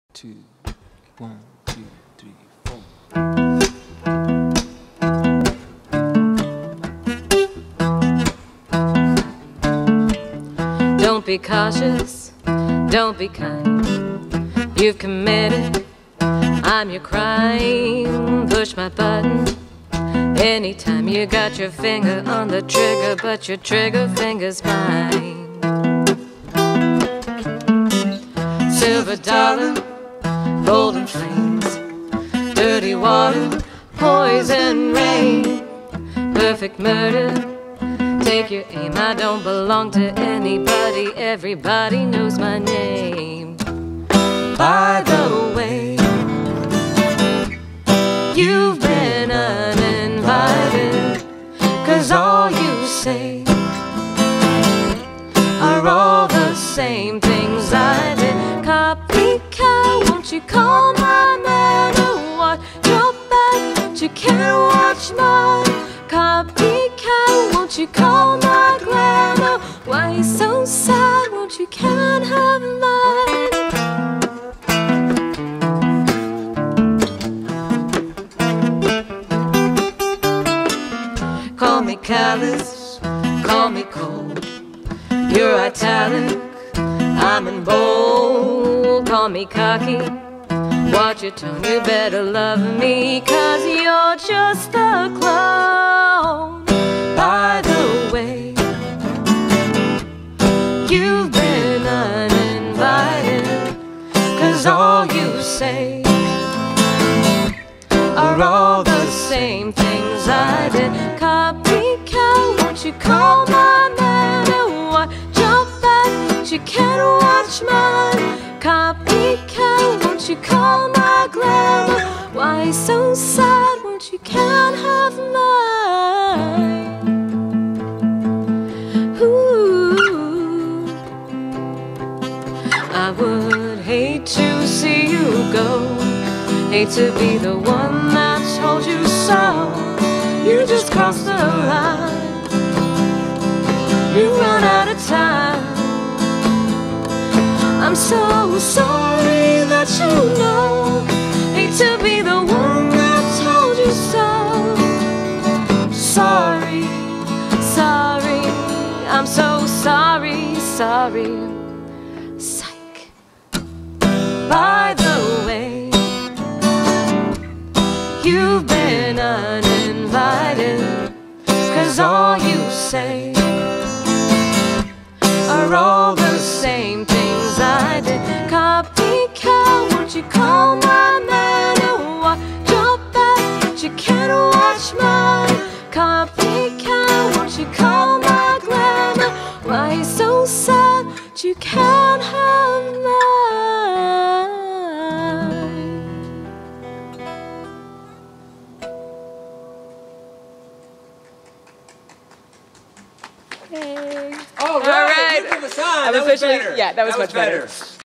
Two, 1, 2, 3, 4. Don't be cautious, don't be kind. You've committed, I'm your crime. Push my button anytime you got your finger on the trigger, but your trigger finger's mine. Silver dollar, golden flames, dirty water, poison rain, perfect murder. Take your aim, I don't belong to anybody, everybody knows my name. By the way, you've been uninvited, 'cause all you say are all the same things I did. Copycat, won't you call my man or watch your back, but you can't watch mine. Copycat, won't you call my glamour? Why you so sad, won't you can't have mine. Call me callous, call me cold, you're italic, I'm in bold. Call me cocky, watch your tone, you better love me, 'cause you're just a clone. By the way, you've been uninvited, 'cause all you say are all the same things I did. Copycat, won't you call my man and watch your back, but you can't watch mine. Copycat, won't you call my glamour? Why so sad, won't you can't have mine. Ooh, I would hate to see you go, hate to be the one that told you so. You just crossed the line, you run out of time. I'm so sorry that you know, hate to be the one that told you so. Sorry, sorry, I'm so sorry, sorry. Psych. By the way, you've been uninvited, 'cause all you say are all the same things I did. Copycat, won't you call my man and watch your back, but you can't watch mine. Copycat, won't you call my glamour? Why you so sad that you can't have mine. Hey. All right. Look at the sign. That was better. Yeah, that was much better.